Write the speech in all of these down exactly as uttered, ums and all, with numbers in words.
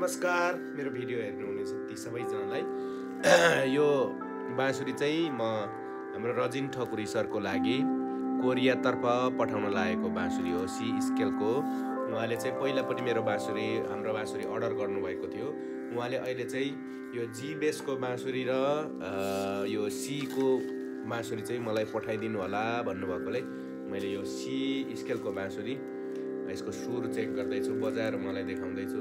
नमस्कार, मेरो भिडियो हेर्नुहुने ती सबैजनालाई यो बाँसुरी चाहिँ म हाम्रो राजीन थकुरी सरको लागि कोरियातर्फ पठाउन लागेको बाँसुरी हो। सी स्केलको उहाँले चाहिँ पहिला पनि मेरो बाँसुरी हाम्रो बाँसुरी अर्डर गर्नुभएको थियो। उहाँले अहिले चाहिँ यो जी बेसको बाँसुरी र यो सी को बाँसुरी चाहिँ मलाई पठाइदिनु होला भन्नुभएकोले मैले यो सी स्केलको बाँसुरी यसको सुर चेक गर्दैछु, बजाएर मलाई देखाउँदैछु।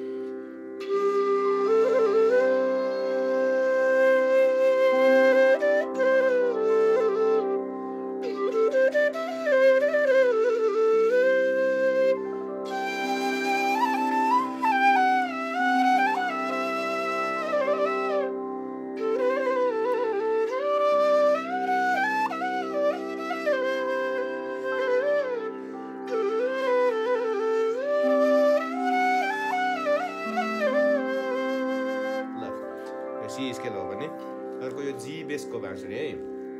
सी स्केल हो भने अर्को यो जी बेसको बाँसुरी है,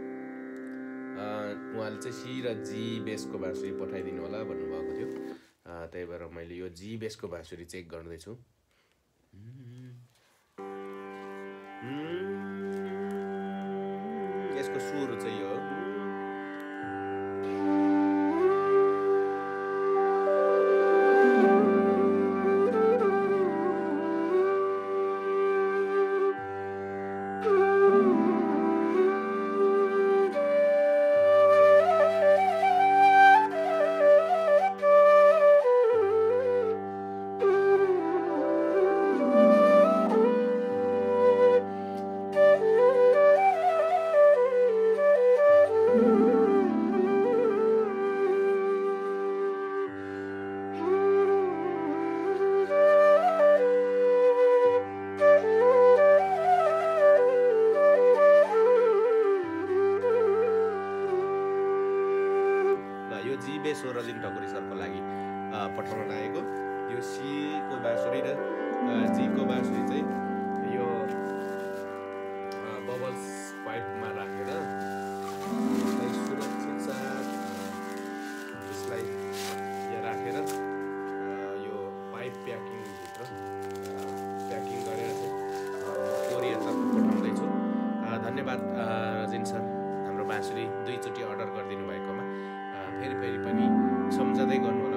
उहाँले चाहिँ सी र जी बेसको बाँसुरी पठाइदिनु होला भन्नुभएको थियो। त्यही भएर मैले यो जी बेसको बाँसुरी चेक गर्दैछु। यसको सुर चाहिँ यो यो जी बेस हो राजीन थकुरी सरको लागि पठाउन लागेको। यो सी को बाँसुरी र जी को बाँसुरी चाहिँ यो बबल्स पाइपमा राखेर सुरक्षित साथ यसलाई यहाँ राखेर यो पाइप प्याकिङभित्र प्याकिङ गरेर चाहिँ कोरियातर्फ पठाउँदैछु। धन्यवाद राजीन सर, हाम्रो बाँसुरी दुईचोटि अर्डर गरिदिनु भएकोमा। फेरि फेरि पनि सम्झँदै गर्नु।